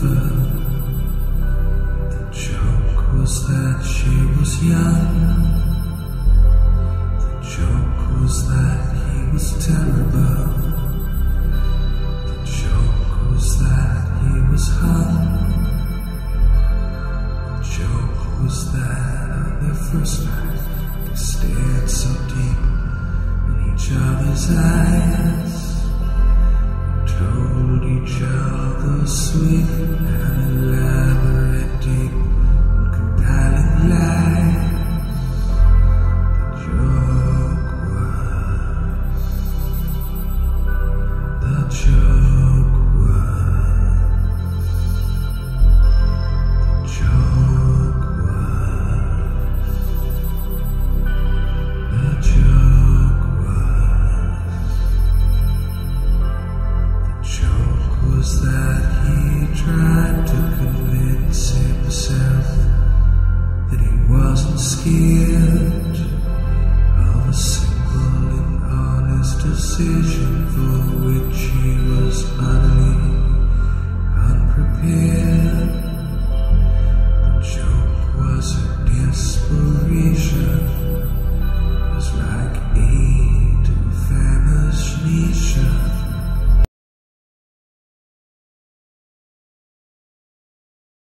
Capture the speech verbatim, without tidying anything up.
river. The joke was that she was young. The joke was that he was terrible. The joke was that he was hung. The joke was that on their first night they stared so deep in each other's eyes, told each other sweet and elaborate, deep and compelling lies. The joke was, the joke was, the joke was, the joke was. Joke was that he tried to convince himself that he wasn't scared.